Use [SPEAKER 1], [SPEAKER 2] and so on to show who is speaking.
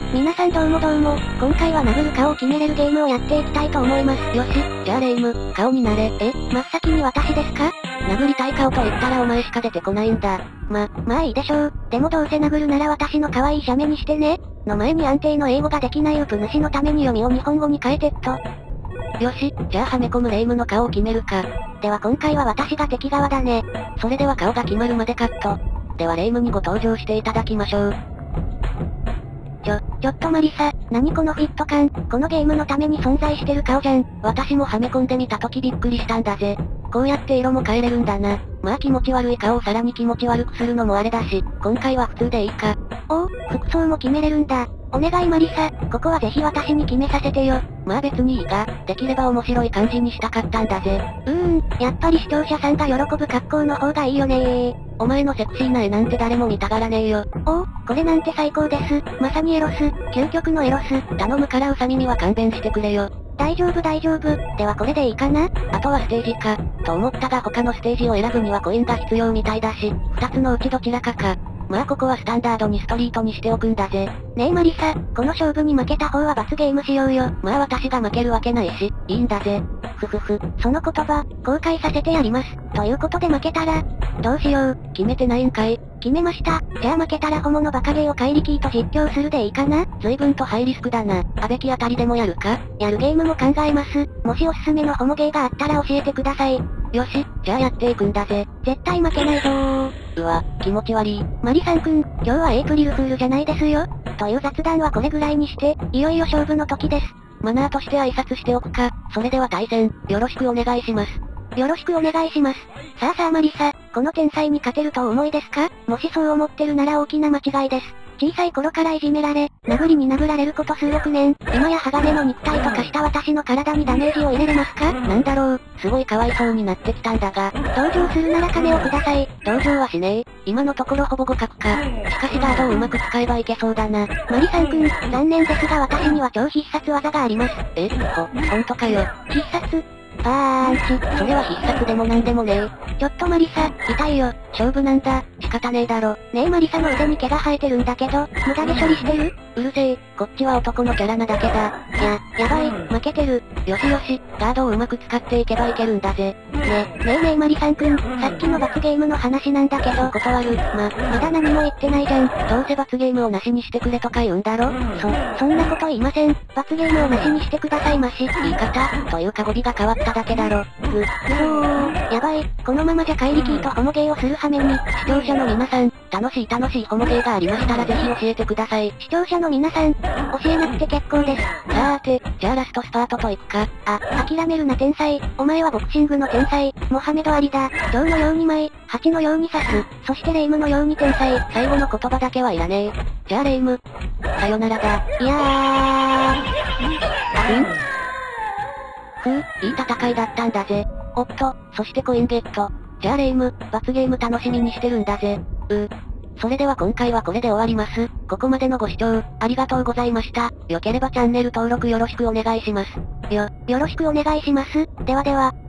[SPEAKER 1] 皆さんどうもどうも、今回は殴る顔を決めれるゲームをやっていきたいと思います。
[SPEAKER 2] よし、じゃあレ夢ム、顔になれ。
[SPEAKER 1] 真っ先に私ですか？
[SPEAKER 2] 殴りたい顔と言ったらお前しか出てこないんだ。
[SPEAKER 1] まあいいでしょう。でもどうせ殴るなら私の可愛い写メにしてね。の前に安定の英語ができないウプ主のために読みを日本語に変えてっと。
[SPEAKER 2] よし、じゃあはめ込むレ夢ムの顔を決めるか。
[SPEAKER 1] では今回は私が敵側だね。
[SPEAKER 2] それでは顔が決まるまでカット。ではレ夢ムにご登場していただきましょう。
[SPEAKER 1] ちょっとマリサ、何このフィット感、このゲームのために存在してる顔じゃん。
[SPEAKER 2] 私もはめ込んでみた時びっくりしたんだぜ。こうやって色も変えれるんだな。まあ気持ち悪い顔をさらに気持ち悪くするのもあれだし、今回は普通でいいか。
[SPEAKER 1] おお、服装も決めれるんだ。お願いマリサ、ここはぜひ私に決めさせてよ。
[SPEAKER 2] まあ別にいいが、できれば面白い感じにしたかったんだぜ。
[SPEAKER 1] やっぱり視聴者さんが喜ぶ格好の方がいいよねー。
[SPEAKER 2] お前のセクシーな絵なんて誰も見たがらねえよ。
[SPEAKER 1] おお、これなんて最高です。まさにエロス、究極のエロス。
[SPEAKER 2] 頼むからウサ耳は勘弁してくれよ。
[SPEAKER 1] 大丈夫。ではこれでいいかな？
[SPEAKER 2] あとはステージか、と思ったが他のステージを選ぶにはコインが必要みたいだし、二つのうちどちらかか。まあここはスタンダードにストリートにしておくんだぜ。
[SPEAKER 1] ねえマリサ、この勝負に負けた方は罰ゲームしようよ。
[SPEAKER 2] まあ私が負けるわけないし、いいんだぜ。
[SPEAKER 1] その言葉、後悔させてやります。ということで負けたら、どうしよう。
[SPEAKER 2] 決めてないんかい？
[SPEAKER 1] 決めました。じゃあ負けたらホモのバカゲーを怪力と実況するでいいかな？
[SPEAKER 2] 随分とハイリスクだな。あべきあたりでもやるか？
[SPEAKER 1] やるゲームも考えます。もしおすすめのホモゲーがあったら教えてください。
[SPEAKER 2] よし、じゃあやっていくんだぜ。
[SPEAKER 1] 絶対負けないぞー。
[SPEAKER 2] うわ、気持ち悪い。
[SPEAKER 1] マリさんくん、今日はエイプリルフールじゃないですよ。という雑談はこれぐらいにして、いよいよ勝負の時です。
[SPEAKER 2] マナーとして挨拶しておくか。それでは対戦、よろしくお願いします。
[SPEAKER 1] よろしくお願いします。さあマリサ、この天才に勝てるとお思いですか？もしそう思ってるなら大きな間違いです。小さい頃からいじめられ、殴りに殴られること数億年、今や鋼の肉体と化した私の体にダメージを入れれますか？
[SPEAKER 2] なんだろう、すごいかわいそうになってきたんだが。
[SPEAKER 1] 登場するなら金をください。
[SPEAKER 2] 登場はしねえ。今のところほぼ互角か。しかしガードをうまく使えばいけそうだな。
[SPEAKER 1] マリさんくん、残念ですが私には超必殺技があります。
[SPEAKER 2] ほんとかよ。
[SPEAKER 1] 必殺パーンチ。
[SPEAKER 2] それは必殺でもなんでもねえ。
[SPEAKER 1] ちょっとマリサ、痛いよ。
[SPEAKER 2] 勝負なんだ、仕方ねえだろ。
[SPEAKER 1] ねえマリサの腕に毛が生えてるんだけど、無駄で処理してる？
[SPEAKER 2] うるせえ、こっちは男のキャラなだけだ。
[SPEAKER 1] やばい、負けてる。
[SPEAKER 2] よしよし、ガードをうまく使っていけばいけるんだぜ。
[SPEAKER 1] ねえマリさんくん、さっきの罰ゲームの話なんだけど、
[SPEAKER 2] 断る。
[SPEAKER 1] まだ何も言ってないじゃん。
[SPEAKER 2] どうせ罰ゲームをなしにしてくれとか言うんだろ？
[SPEAKER 1] そんなこと言いません。罰ゲームをなしにしてくださいまし。
[SPEAKER 2] 言い方、というか語尾が変わっただけだろ。
[SPEAKER 1] やばい、このままじゃ怪力とホモゲーをする羽目に。
[SPEAKER 2] 視聴者の皆さん、楽しいホモゲーがありましたらぜひ教えてください。
[SPEAKER 1] 視聴者の皆さん、教えなくて結構です。
[SPEAKER 2] さーて、じゃあラストスパートといくか。
[SPEAKER 1] 諦めるな天才。お前はボクシングの天才。モハメド・アリだ。蝶のように舞、蜂のように刺す。そしてレイムのように天才。
[SPEAKER 2] 最後の言葉だけはいらねえ。じゃあレイム、さよならだ。
[SPEAKER 1] いや
[SPEAKER 2] いい戦いだったんだぜ。おっと、そしてコインゲット。じゃあレイム、罰ゲーム楽しみにしてるんだぜ。それでは今回はこれで終わります。ここまでのご視聴、ありがとうございました。良ければチャンネル登録よろしくお願いします。
[SPEAKER 1] よろしくお願いします。ではでは。